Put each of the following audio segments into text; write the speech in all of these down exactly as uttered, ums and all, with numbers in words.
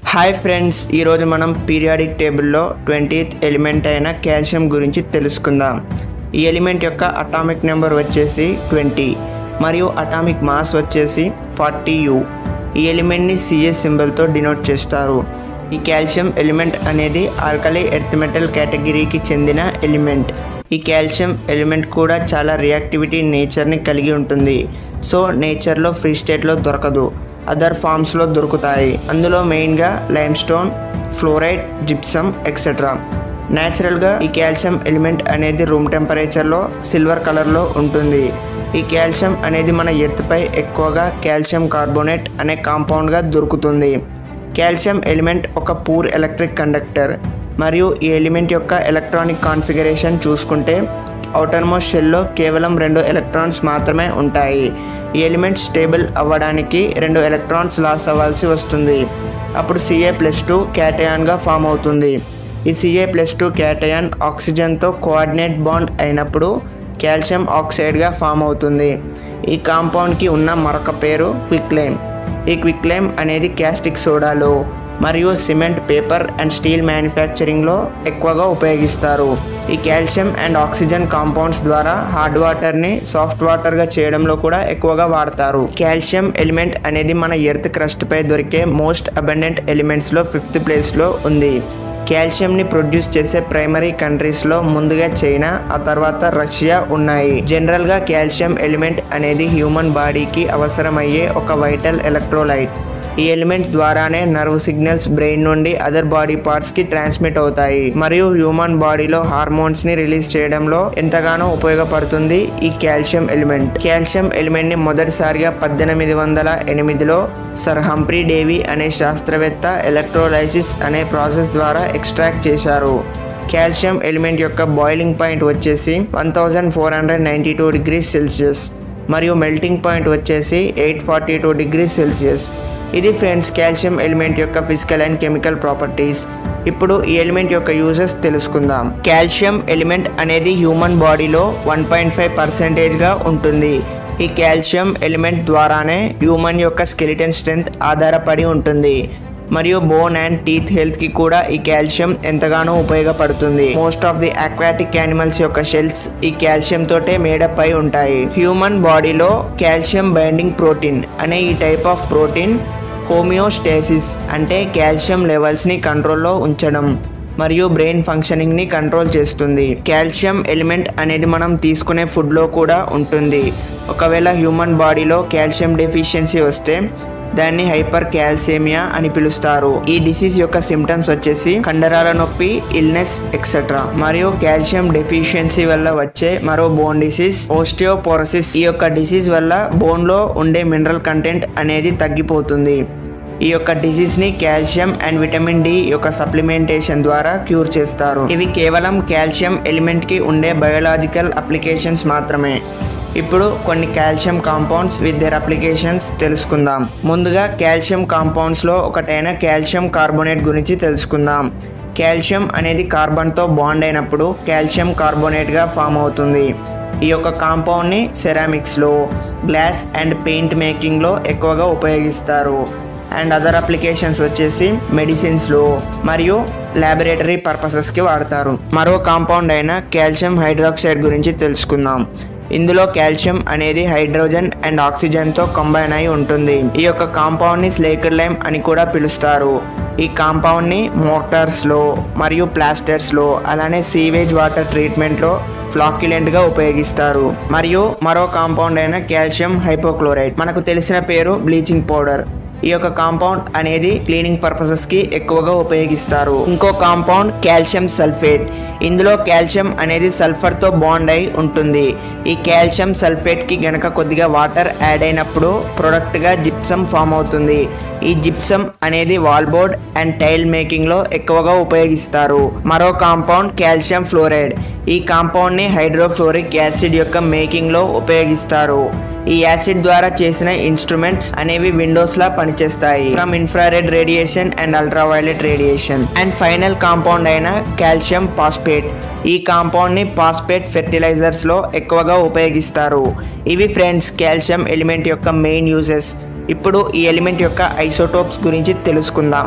Hi friends, ఈరోజు మనం periodic టేబుల్లో ట్వంటీత్ ఎలిమెంట్ అయిన కాల్షియం గురించి తెలుసుకుందాం. ఈ ఎలిమెంట్ యొక్క అటామిక్ నెంబర్ వచ్చేసి ట్వంటీ మరియు అటామిక్ మాస్ వచ్చేసి ఫార్టీ యూ. ఈ ఎలిమెంట్ని సిఎస్ సింబల్తో డినోట్ చేస్తారు. ఈ కాల్షియం ఎలిమెంట్ అనేది ఆల్కలీ ఎర్త్ మెటల్ కేటగిరీకి చెందిన ఎలిమెంట్. ఈ కాల్షియం ఎలిమెంట్ కూడా చాలా రియాక్టివిటీ నేచర్ని కలిగి ఉంటుంది. సో నేచర్లో ఫ్రీ స్టేట్లో దొరకదు, అదర్ ఫామ్స్లో దొరుకుతాయి. అందులో మెయిన్గా limestone, fluoride, gypsum etcetera. న్యాచురల్గా ఈ కాల్షియం ఎలిమెంట్ అనేది రూమ్ టెంపరేచర్లో సిల్వర్ కలర్లో ఉంటుంది. ఈ కాల్షియం అనేది మన ఎర్త్పై ఎక్కువగా కాల్షియం కార్బోనేట్ అనే కాంపౌండ్గా దొరుకుతుంది. కాల్షియం ఎలిమెంట్ ఒక పూర్ ఎలక్ట్రిక్ కండక్టర్. మరియు ఈ ఎలిమెంట్ యొక్క ఎలక్ట్రానిక్ కాన్ఫిగరేషన్ చూసుకుంటే ఔటర్ మోస్ట్ షెల్లో కేవలం రెండు ఎలక్ట్రాన్స్ మాత్రమే ఉంటాయి. ఈ ఎలిమెంట్ స్టేబుల్ అవ్వడానికి రెండు ఎలక్ట్రాన్స్ లాస్ అవ్వాల్సి వస్తుంది. అప్పుడు సిఏ ప్లస్ టూ క్యాటయాన్గా ఫామ్ అవుతుంది. ఈ సిఏ ప్లస్ టూ క్యాటయాన్ ఆక్సిజన్తో కోఆర్డినేట్ బాండ్ అయినప్పుడు కాల్షియం ఆక్సైడ్గా ఫామ్ అవుతుంది. ఈ కాంపౌండ్కి ఉన్న మరొక పేరు క్విక్లైమ్. ఈ క్విక్లైమ్ అనేది క్యాస్టిక్ సోడాలో మరియు సిమెంట్, పేపర్ అండ్ స్టీల్ మ్యానుఫ్యాక్చరింగ్లో ఎక్కువగా ఉపయోగిస్తారు. ఈ కాల్షియం అండ్ ఆక్సిజన్ కాంపౌండ్స్ ద్వారా హార్డ్ వాటర్ని సాఫ్ట్ వాటర్గా చేయడంలో కూడా ఎక్కువగా వాడతారు. కాల్షియం ఎలిమెంట్ అనేది మన ఎర్త్ క్రస్ట్పై దొరికే మోస్ట్ అబండెంట్ ఎలిమెంట్స్లో ఫిఫ్త్ ప్లేస్లో ఉంది. కాల్షియంని ప్రొడ్యూస్ చేసే ప్రైమరీ కంట్రీస్లో ముందుగా చైనా, ఆ తర్వాత రష్యా ఉన్నాయి. జనరల్గా కాల్షియం ఎలిమెంట్ అనేది హ్యూమన్ బాడీకి అవసరమయ్యే ఒక వైటల్ ఎలక్ట్రోలైట్. ఈ ఎలిమెంట్ ద్వారానే నర్వ్ సిగ్నల్స్ బ్రెయిన్ నుండి అదర్ బాడీ పార్ట్స్కి ట్రాన్స్మిట్ అవుతాయి మరియు హ్యూమన్ బాడీలో హార్మోన్స్ని రిలీజ్ చేయడంలో ఎంతగానో ఉపయోగపడుతుంది ఈ కాల్షియం ఎలిమెంట్. కాల్షియం ఎలిమెంట్ని మొదటిసారిగా పద్దెనిమిది వందల ఎనిమిదిలో సర్ హంఫ్రీ డేవి అనే శాస్త్రవేత్త ఎలక్ట్రోలైసిస్ అనే ప్రాసెస్ ద్వారా ఎక్స్ట్రాక్ట్ చేశారు. కాల్షియం ఎలిమెంట్ యొక్క బాయిలింగ్ పాయింట్ వచ్చేసి one thousand four hundred ninety two degrees Celsius మరియు మెల్టింగ్ పాయింట్ వచ్చేసి eight forty two degrees Celsius. ఇది ఫ్రెండ్స్ కాల్షియం ఎలిమెంట్ యొక్క ఫిజికల్ అండ్ కెమికల్ ప్రాపర్టీస్. ఇప్పుడు ఈ ఎలిమెంట్ యొక్క యూజెస్ తెలుసుకుందాం. కాల్షియం ఎలిమెంట్ అనేది హ్యూమన్ బాడీలో వన్ పాయింట్ ఫైవ్ పర్సెంటేజ్గా ఉంటుంది. ఈ కాల్షియం ఎలిమెంట్ ద్వారానే హ్యూమన్ యొక్క స్కెలిటన్ స్ట్రెంగ్త్ ఆధారపడి ఉంటుంది మరియు బోన్ అండ్ టీత్ హెల్త్కి కూడా ఈ కాల్షియం ఎంతగానో ఉపయోగపడుతుంది. Most of the aquatic animals యొక్క షెల్స్ ఈ కాల్షియం తోటే మేడప్ అయి ఉంటాయి. హ్యూమన్ బాడీలో కాల్షియం బైండింగ్ ప్రోటీన్ అనే ఈ టైప్ ఆఫ్ ప్రోటీన్ హోమియోస్టేసిస్ అంటే కాల్షియం లెవెల్స్ని కంట్రోల్లో ఉంచడం మరియు బ్రెయిన్ ఫంక్షనింగ్ని కంట్రోల్ చేస్తుంది. కాల్షియం ఎలిమెంట్ అనేది మనం తీసుకునే ఫుడ్లో కూడా ఉంటుంది. ఒకవేళ హ్యూమన్ బాడీలో కాల్షియం డెఫిషియన్సీ వస్తే దాన్ని హైపర్ కాల్సిమియా అని పిలుస్తారు. ఈ డిసీజ్ యొక్క సిమ్టమ్స్ వచ్చేసి కండరాల నొప్పి, ఇల్నెస్ ఎక్సెట్రా. మరియు కాల్షియం డెఫిషియన్సీ వల్ల వచ్చే మరో బోన్ డిసీజ్ ఓస్టియోపోరోసిస్. ఈ యొక్క డిసీజ్ వల్ల బోన్లో ఉండే మినరల్ కంటెంట్ అనేది తగ్గిపోతుంది. ఈ యొక్క డిసీజ్ని కాల్షియం అండ్ విటమిన్ డి యొక్క సప్లిమెంటేషన్ ద్వారా క్యూర్ చేస్తారు. ఇవి కేవలం కాల్షియం ఎలిమెంట్కి ఉండే బయోలాజికల్ అప్లికేషన్స్ మాత్రమే. ఇప్పుడు కొన్ని calcium compounds with their applications తెలుసుకుందాం. ముందుగా కాల్షియం కాంపౌండ్స్లో ఒకటైన కాల్షియం కార్బోనేట్ గురించి తెలుసుకుందాం. కాల్షియం అనేది కార్బన్తో బాండ్ అయినప్పుడు కాల్షియం కార్బోనేట్గా ఫామ్ అవుతుంది. ఈ యొక్క కాంపౌండ్ని సెరామిక్స్లో, గ్లాస్ అండ్ పెయింట్ మేకింగ్లో ఎక్కువగా ఉపయోగిస్తారు. అండ్ అదర్ అప్లికేషన్స్ వచ్చేసి మెడిసిన్స్లో మరియు ల్యాబొరేటరీ పర్పసెస్కి వాడతారు. మరో కాంపౌండ్ అయిన కాల్షియం హైడ్రాక్సైడ్ గురించి తెలుసుకుందాం. ఇందులో కాల్షియం అనేది హైడ్రోజన్ అండ్ ఆక్సిజన్తో కంబైన్ అయి ఉంటుంది. ఈ యొక్క కాంపౌండ్ని స్లేక్డ్ లైమ్ అని కూడా పిలుస్తారు. ఈ కాంపౌండ్ని మోటార్స్లో మరియు ప్లాస్టర్స్లో అలానే సీవేజ్ వాటర్ ట్రీట్మెంట్లో ఫ్లాక్యులెంట్గా ఉపయోగిస్తారు. మరియు మరో కాంపౌండ్ అయిన కాల్షియం హైపోక్లోరైడ్, మనకు తెలిసిన పేరు బ్లీచింగ్ పౌడర్. ఈ యొక్క కాంపౌండ్ అనేది క్లీనింగ్ పర్పసెస్కి ఎక్కువగా ఉపయోగిస్తారు. ఇంకో కాంపౌండ్ కాల్షియం సల్ఫేట్. ఇందులో కాల్షియం అనేది సల్ఫర్తో బాండ్ అయి ఉంటుంది. ఈ కాల్షియం సల్ఫేట్కి గనక కొద్దిగా వాటర్ యాడ్ అయినప్పుడు ప్రొడక్ట్గా జిప్సమ్ ఫామ్ అవుతుంది. ఈ జిప్సమ్ అనేది వాల్బోర్డ్ అండ్ టైల్ మేకింగ్లో ఎక్కువగా ఉపయోగిస్తారు. మరో కాంపౌండ్ కాల్షియం ఫ్లోరైడ్. ఈ కాంపౌండ్ని హైడ్రోఫ్లోరిక్ యాసిడ్ యొక్క మేకింగ్లో ఉపయోగిస్తారు. ఈ యాసిడ్ ద్వారా చేసిన ఇన్స్ట్రుమెంట్స్ అనేవి విండోస్ లా పనిచేస్తాయి from infrared radiation and ultraviolet radiation. And final compound అయిన కాల్షియం ఫాస్ఫేట్. ఈ కాంపౌండ్ ని ఫాస్ఫేట్ ఫెర్టిలైజర్స్ లో ఎక్కువగా ఉపయోగిస్తారు. ఇవి ఫ్రెండ్స్ కాల్షియం ఎలిమెంట్ యొక్క మెయిన్ యూజెస్. ఇప్పుడు ఈ ఎలిమెంట్ యొక్క ఐసోటోప్స్ గురించి తెలుసుకుందాం.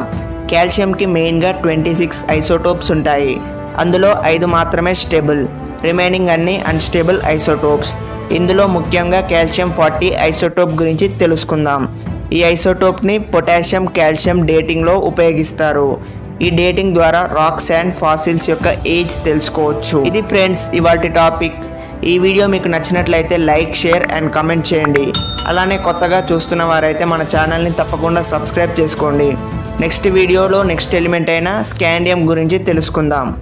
కాల్షియంకి మెయిన్గా ట్వంటీ సిక్స్ ఐసోటోప్స్ ఉంటాయి. అందులో ఐదు మాత్రమే స్టేబుల్, రిమైనింగ్ అన్ని అన్స్టేబుల్ ఐసోటోప్స్. ఇందులో ముఖ్యంగా కాల్షియం ఫార్టీ ఐసోటోప్ గురించి తెలుసుకుందాం. ఈ ఐసోటోప్ని పొటాషియం కాల్షియం డేటింగ్లో ఉపయోగిస్తారు. ఈ డేటింగ్ ద్వారా రాక్స్ అండ్ ఫాసిల్స్ యొక్క ఏజ్ తెలుసుకోవచ్చు. ఇది ఫ్రెండ్స్ ఇవాల్టి టాపిక్. ఈ వీడియో మీకు నచ్చినట్లయితే లైక్, షేర్ అండ్ కామెంట్ చేయండి. అలానే కొత్తగా చూస్తున్న వారైతే మన ఛానల్ని తప్పకుండా సబ్స్క్రైబ్ చేసుకోండి. నెక్స్ట్ వీడియోలో నెక్స్ట్ ఎలిమెంట్ అయిన స్కాండియం గురించి తెలుసుకుందాం.